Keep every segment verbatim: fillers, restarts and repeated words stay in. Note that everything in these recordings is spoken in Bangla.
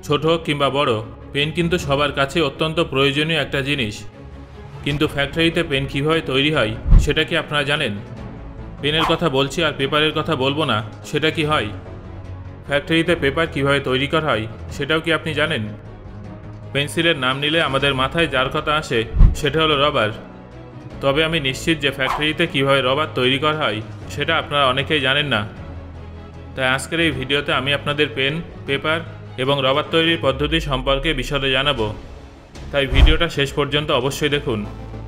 ছোট হোক কিংবা বড়, পেন কিন্তু সবার কাছে অত্যন্ত প্রয়োজনীয় একটা জিনিস। কিন্তু ফ্যাক্টরিতে পেন কীভাবে তৈরি হয় সেটা কি আপনারা জানেন? পেনের কথা বলছি আর পেপারের কথা বলবো না, সেটা কি হয়? ফ্যাক্টরিতে পেপার কিভাবে তৈরি করা হয় সেটাও কি আপনি জানেন? পেন্সিলের নাম নিলে আমাদের মাথায় যার কথা আসে সেটা হলো রবার। তবে আমি নিশ্চিত যে ফ্যাক্টরিতে কিভাবে রবার তৈরি করা হয় সেটা আপনারা অনেকেই জানেন না। তাই আজকের এই ভিডিওতে আমি আপনাদের পেন, পেপার এবং রবার তৈরির পদ্ধতি সম্পর্কে বিশদে জানাবো। তাই ভিডিওটা শেষ পর্যন্ত অবশ্যই দেখুন।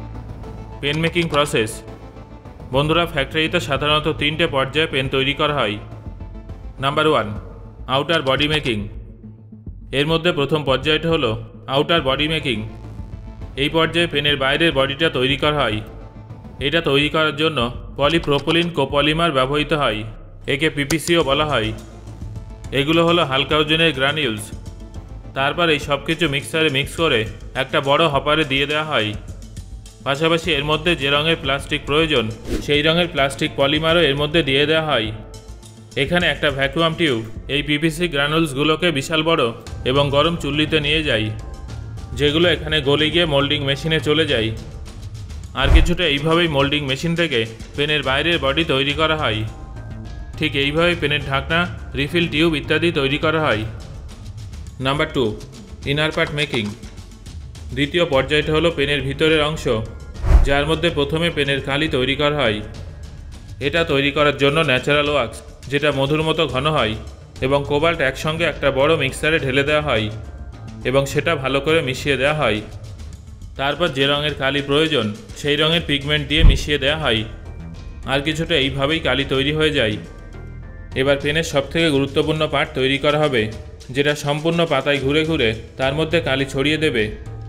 Pen making process. বন্ধুরা, ফ্যাক্টরিতে সাধারণত তিনটে পর্যায়ে পেন তৈরি করা হয়। Number one, outer body making. এর মধ্যে প্রথম পর্যায়টা হলো আউটার বডি মেকিং। এই পর্যায়ে পেনের বাইরের বডিটা তৈরি করা হয়। এটা তৈরি করার জন্য পলিপ্রোপিলিন কোপলিমার ব্যবহৃত হয়, একে পিপিসিও বলা হয়। এগুলো হলো হালকা ওজনের গ্রানিউলস। তারপর এই সব কিছু মিক্সারে মিক্স করে একটা বড় হপারে দিয়ে দেওয়া হয়। পাশাপাশি এর মধ্যে যে রঙের প্লাস্টিক প্রয়োজন সেই রঙের প্লাস্টিক পলিমারও এর মধ্যে দিয়ে দেওয়া হয়। এখানে একটা ভ্যাকুয়াম টিউব এই পিপিসি গ্রানুলসগুলোকে বিশাল বড় এবং গরম চুল্লিতে নিয়ে যায়, যেগুলো এখানে গলে গিয়ে মোল্ডিং মেশিনে চলে যায়। আর কিছুটা এইভাবেই মোল্ডিং মেশিন থেকে পেনের বাইরের বডি তৈরি করা হয়। ঠিক এইভাবেই পেনের ঢাকনা, রিফিল টিউব ইত্যাদি তৈরি করা হয়। Number two, inner part making. দ্বিতীয় পর্যায়টা হলো পেনের ভিতরের অংশ, যার মধ্যে প্রথমে পেনের কালি তৈরি করা হয়। এটা তৈরি করার জন্য ন্যাচারাল ওয়াক্স, যেটা মধুর মতো ঘন হয়, এবং কোবাল্ট একসঙ্গে একটা বড় মিক্সারে ঢেলে দেওয়া হয় এবং সেটা ভালো করে মিশিয়ে দেওয়া হয়। তারপর যে রঙের কালি প্রয়োজন সেই রঙের পিগমেন্ট দিয়ে মিশিয়ে দেওয়া হয়। আর কিছুটা এইভাবেই কালি তৈরি হয়ে যায়। এবার পেনের সবথেকে গুরুত্বপূর্ণ পার্ট তৈরি করা হবে, যেটা সম্পূর্ণ পাতায় ঘুরে ঘুরে তার মধ্যে কালি ছড়িয়ে দেবে।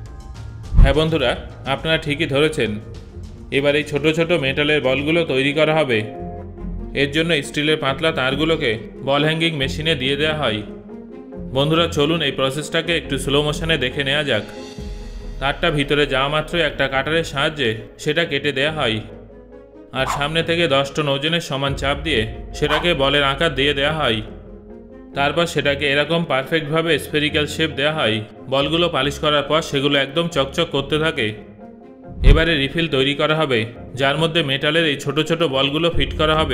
হ্যাঁ বন্ধুরা, আপনারা ঠিকই ধরেছেন। এবার এই ছোট ছোট মেটালের বলগুলো তৈরি করা হবে। এর জন্য স্টিলের পাতলা তারগুলোকে বল হ্যাঙ্গিং মেশিনে দিয়ে দেওয়া হয়। বন্ধুরা চলুন এই প্রসেসটাকে একটু স্লো মোশনে দেখে নেওয়া যাক। তারটা ভিতরে যাওয়া মাত্রই একটা কাটারের সাহায্যে সেটা কেটে দেওয়া হয়। আর সামনে থেকে দশ টন ওজনের সমান চাপ দিয়ে সেটাকে বলের আকার দিয়ে দেওয়া হয়। তারপর সেটাকে এরকম পারফেক্টভাবে স্ফেরিক্যাল শেপ দেওয়া হয়। বলগুলো পালিশ করার পর সেগুলো একদম চকচক করতে থাকে। এবারে রিফিল তৈরি করা হবে, যার মধ্যে মেটালের এই ছোট ছোট বলগুলো ফিট করা হবে।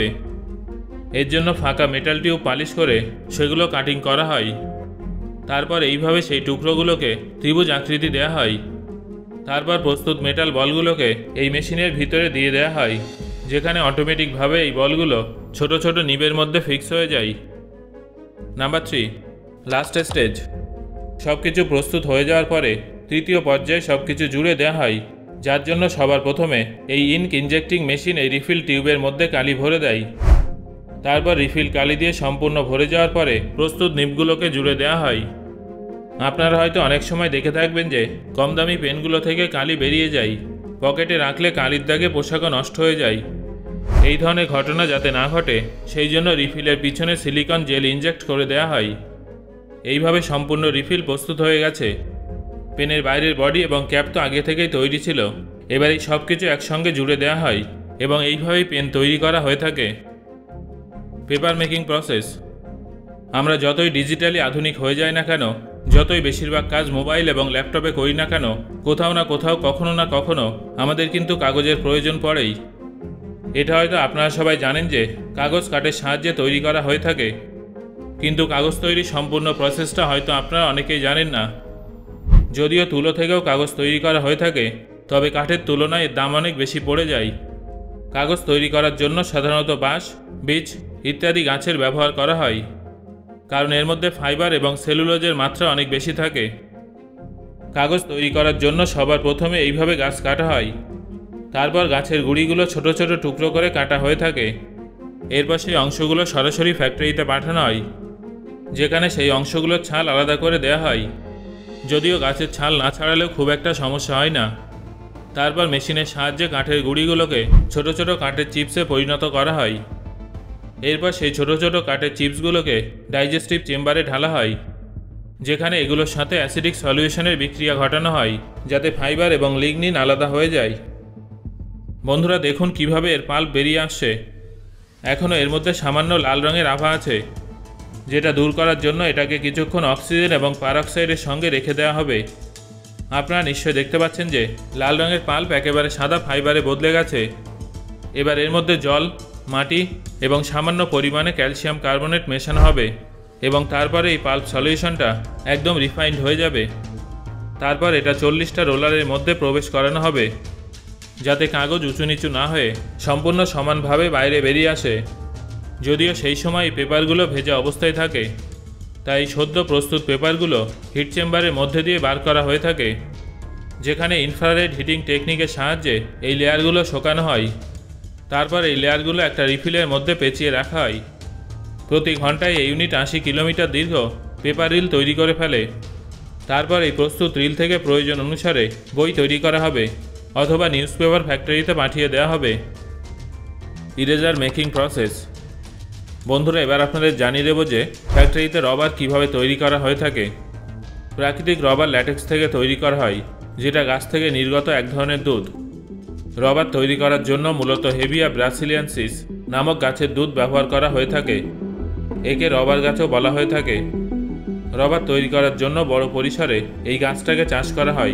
এর জন্য ফাঁকা মেটাল টিউব পালিশ করে সেগুলো কাটিং করা হয়। তারপর এইভাবে সেই টুকরোগুলোকে ত্রিভুজ আকৃতি দেওয়া হয়। তারপর প্রস্তুত মেটাল বলগুলোকে এই মেশিনের ভিতরে দিয়ে দেওয়া হয়, যেখানে অটোমেটিকভাবে এই বলগুলো ছোট ছোট নিবের মধ্যে ফিক্স হয়ে যায়। Number three, last stage. সব কিছু প্রস্তুত হয়ে যাওয়ার পরে তৃতীয় পর্যায়ে সব কিছু জুড়ে দেওয়া হয়, যার জন্য সবার প্রথমে এই ইনক ইনজেক্টিং মেশিন এই রিফিল টিউবের মধ্যে কালি ভরে দেয়। তারপর রিফিল কালি দিয়ে সম্পূর্ণ ভরে যাওয়ার পরে প্রস্তুত নিবগুলোকে জুড়ে দেওয়া হয়। আপনারা হয়তো অনেক সময় দেখে থাকবেন যে কম দামি পেনগুলো থেকে কালি বেরিয়ে যায়, পকেটে রাখলে কালির দাগে পোশাকও নষ্ট হয়ে যায়। এই ধরনের ঘটনা যাতে না ঘটে সেই জন্য রিফিলের পিছনে সিলিকন জেল ইনজেক্ট করে দেওয়া হয়। এইভাবে সম্পূর্ণ রিফিল প্রস্তুত হয়ে গেছে। পেনের বাইরের বডি এবং ক্যাপ তো আগে থেকেই তৈরি ছিল। এবার এই সব কিছু একসঙ্গে জুড়ে দেওয়া হয় এবং এইভাবেই পেন তৈরি করা হয়ে থাকে। Paper making process. আমরা যতই ডিজিটালি আধুনিক হয়ে যায় না কেন, যতই বেশিরভাগ কাজ মোবাইল এবং ল্যাপটপে করি না কেন, কোথাও না কোথাও কখনো না কখনো আমাদের কিন্তু কাগজের প্রয়োজন পড়েই। এটা হয়তো আপনারা সবাই জানেন যে কাগজ কাঠের সাহায্যে তৈরি করা হয়ে থাকে, কিন্তু কাগজ তৈরির সম্পূর্ণ প্রসেসটা হয়তো আপনারা অনেকেই জানেন না। যদিও তুলো থেকেও কাগজ তৈরি করা হয়ে থাকে, তবে কাঠের তুলনায় এর দাম অনেক বেশি পড়ে যায়। কাগজ তৈরি করার জন্য সাধারণত বাঁশ, বীচ ইত্যাদি গাছের ব্যবহার করা হয়, কারণ এর মধ্যে ফাইবার এবং সেলুলোজের মাত্রা অনেক বেশি থাকে। কাগজ তৈরি করার জন্য সবার প্রথমে এইভাবে গাছ কাটা হয়। তারপর গাছের গুঁড়িগুলো ছোট ছোট টুকরো করে কাটা হয়ে থাকে। এরপর সেই অংশগুলো সরাসরি ফ্যাক্টরিতে পাঠানো হয়, যেখানে সেই অংশগুলোর ছাল আলাদা করে দেওয়া হয়। যদিও গাছের ছাল না ছাড়ালেও খুব একটা সমস্যা হয় না। তারপর মেশিনের সাহায্যে কাঠের গুঁড়িগুলোকে ছোট ছোট কাঠের চিপসে পরিণত করা হয়। এরপর সেই ছোট ছোট কাঠের চিপসগুলোকে ডাইজেস্টিভ চেম্বারে ঢালা হয়, যেখানে এগুলোর সাথে অ্যাসিডিক সলিউশনের বিক্রিয়া ঘটানো হয়, যাতে ফাইবার এবং লিগনিন আলাদা হয়ে যায়। বন্ধুরা দেখুন কিভাবে এর পাল্প বেরিয়ে আসছে। এখনও এর মধ্যে সামান্য লাল রঙের আভা আছে। যেটা দূর করার জন্য এটাকে কিছুক্ষণ অক্সিজেন এবং পারঅক্সাইডের সঙ্গে রেখে দেওয়া হবে। আপনারা নিশ্চয়ই দেখতে পাচ্ছেন যে লাল রঙের পাল্প একেবারে সাদা ফাইবারে বদলে গেছে। এবার এর মধ্যে জল, মাটি এবং সামান্য পরিমাণে ক্যালসিয়াম কার্বনেট মেশানো হবে এবং তারপরে এই পাল্প সলিউশনটা একদম রিফাইন্ড হয়ে যাবে। তারপর এটা চল্লিশটা রোলারের মধ্যে প্রবেশ করানো হবে, যাতে কাগজ উঁচু নিচু না হয়ে সম্পূর্ণ সমানভাবে বাইরে বেরিয়ে আসে। যদিও সেই সময় এই পেপারগুলো ভেজা অবস্থায় থাকে, তাই সদ্য প্রস্তুত পেপারগুলো হিট চেম্বারের মধ্যে দিয়ে বার করা হয়ে থাকে, যেখানে ইনফ্রারেড হিটিং টেকনিকের সাহায্যে এই লেয়ারগুলো শোকানো হয়। তারপর এই লেয়ারগুলো একটা রিফিলের মধ্যে পেঁচিয়ে রাখা হয়। প্রতি ঘন্টায় এই ইউনিট আশি কিলোমিটার দীর্ঘ পেপার রিল তৈরি করে ফেলে। তারপর এই প্রস্তুত রিল থেকে প্রয়োজন অনুসারে বই তৈরি করা হবে অথবা নিউজ পেপার ফ্যাক্টরিতে পাঠিয়ে দেওয়া হবে। Eraser making process. বন্ধুরা, এবার আপনাদের জানিয়ে দেব যে ফ্যাক্টরিতে রবার কিভাবে তৈরি করা হয়ে থাকে। প্রাকৃতিক রবার ল্যাটেক্স থেকে তৈরি করা হয়, যেটা গাছ থেকে নির্গত এক ধরনের দুধ। রবার তৈরি করার জন্য মূলত হেভিয়া ব্রাসিলিয়ানসিস নামক গাছের দুধ ব্যবহার করা হয়ে থাকে। একে রবার গাছও বলা হয়ে থাকে। রবার তৈরি করার জন্য বড় পরিসরে এই গাছটাকে চাষ করা হয়।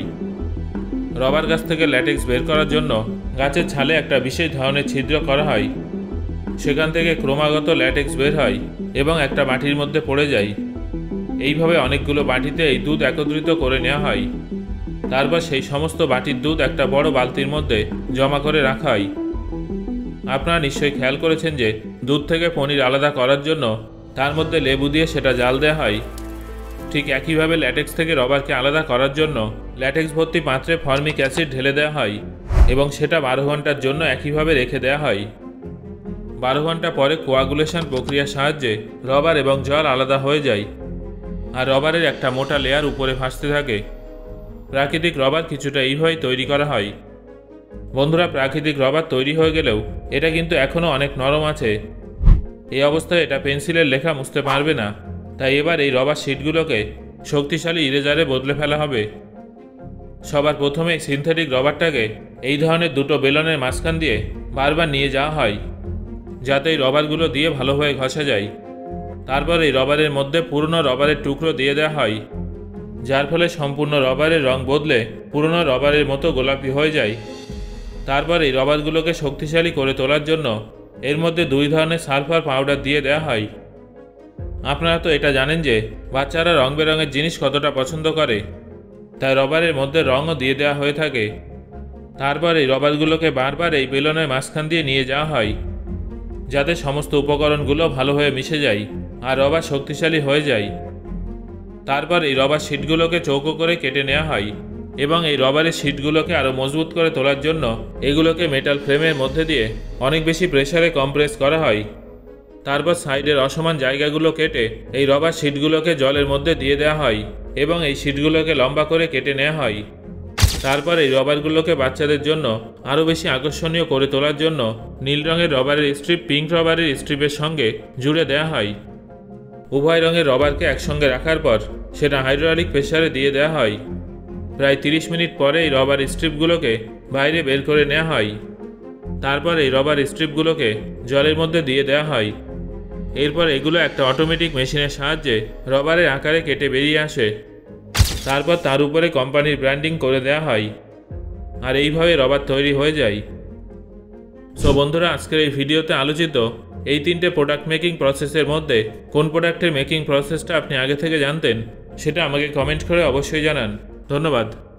রবার গাছ থেকে ল্যাটেক্স বের করার জন্য গাছের ছালে একটা বিশেষ ধরনের ছিদ্র করা হয়। সেখান থেকে ক্রমাগত ল্যাটেক্স বের হয় এবং একটা বাটির মধ্যে পড়ে যায়। এইভাবে অনেকগুলো বাটিতে এই দুধ একত্রিত করে নেওয়া হয়। তারপর সেই সমস্ত বাটির দুধ একটা বড় বালতির মধ্যে জমা করে রাখা হয়। আপনারা নিশ্চয়ই খেয়াল করেছেন যে দুধ থেকে পনির আলাদা করার জন্য তার মধ্যে লেবু দিয়ে সেটা জাল দেওয়া হয়। ঠিক একইভাবে ল্যাটেক্স থেকে রবারকে আলাদা করার জন্য ল্যাটেক্স ভর্তি পাত্রে ফর্মিক অ্যাসিড ঢেলে দেওয়া হয় এবং সেটা বারো ঘন্টার জন্য একইভাবে রেখে দেওয়া হয়। বারো ঘন্টা পরে কোয়াগুলেশন প্রক্রিয়ার সাহায্যে রবার এবং জল আলাদা হয়ে যায় আর রবারের একটা মোটা লেয়ার উপরে ভাসতে থাকে। প্রাকৃতিক রবার কিছুটা এইভাবেই তৈরি করা হয়। বন্ধুরা, প্রাকৃতিক রবার তৈরি হয়ে গেলেও এটা কিন্তু এখনও অনেক নরম আছে। এই অবস্থায় এটা পেন্সিলের লেখা মুছতে পারবে না, তাই এবার এই রবার শিটগুলোকে শক্তিশালী ইরেজারে বদলে ফেলা হবে। সবার প্রথমে সিনথেটিক রবারটাকে এই ধরনের দুটো বেলনের মাঝখান দিয়ে বারবার নিয়ে যাওয়া হয়, যাতে এই রবারগুলো দিয়ে ভালোভাবে ঘষা যায়। তারপর এই রবারের মধ্যে পুরনো রবারের টুকরো দিয়ে দেওয়া হয়, যার ফলে সম্পূর্ণ রবারের রং বদলে পুরনো রবারের মতো গোলাপি হয়ে যায়। তারপর এই রবারগুলোকে শক্তিশালী করে তোলার জন্য এর মধ্যে দুই ধরনের সালফার পাউডার দিয়ে দেওয়া হয়। আপনারা তো এটা জানেন যে বাচ্চারা রং বেরঙের জিনিস কতটা পছন্দ করে, তাই রবারের মধ্যে রঙও দিয়ে দেওয়া হয়ে থাকে। তারপর এই রবারগুলোকে বারবার এই বেলনের মাঝখান দিয়ে নিয়ে যাওয়া হয়, যাতে সমস্ত উপকরণগুলো ভালোভাবে মিশে যায় আর রবার শক্তিশালী হয়ে যায়। তারপর এই রবার শিটগুলোকে চৌকো করে কেটে নেওয়া হয় এবং এই রবারের শিটগুলোকে আরও মজবুত করে তোলার জন্য এগুলোকে মেটাল ফ্রেমের মধ্যে দিয়ে অনেক বেশি প্রেসারে কম্প্রেস করা হয়। তারপর সাইডের অসমান জায়গাগুলো কেটে এই রবার শিটগুলোকে জলের মধ্যে দিয়ে দেওয়া হয় এবং এই শিটগুলোকে লম্বা করে কেটে নেওয়া হয়। তারপর এই রবারগুলোকে বাচ্চাদের জন্য আরও বেশি আকর্ষণীয় করে তোলার জন্য নীল রঙের রবারের স্ট্রিপ পিঙ্ক রবারের স্ট্রিপের সঙ্গে জুড়ে দেওয়া হয়। উভয় রঙের রবারকে একসঙ্গে রাখার পর সেটা হাইড্রোলিক প্রেসারে দিয়ে দেওয়া হয়। প্রায় তিরিশ মিনিট পরে এই রবার স্ট্রিপগুলোকে বাইরে বের করে নেওয়া হয়। তারপর এই রবার স্ট্রিপগুলোকে জলের মধ্যে দিয়ে দেওয়া হয়। এরপর এগুলো একটা অটোমেটিক মেশিনের সাহায্যে রবারের আকারে কেটে বেরিয়ে আসে। তারপর তার উপরে কোম্পানির ব্র্যান্ডিং করে দেওয়া হয় আর এইভাবে রবার তৈরি হয়ে যায়। সো বন্ধুরা, আজকের এই ভিডিওতে আলোচিত এই তিনটে প্রোডাক্ট মেকিং প্রসেসের মধ্যে কোন প্রোডাক্টের মেকিং প্রসেসটা আপনি আগে থেকে জানতেন সেটা আমাকে কমেন্ট করে অবশ্যই জানান। ধন্যবাদ।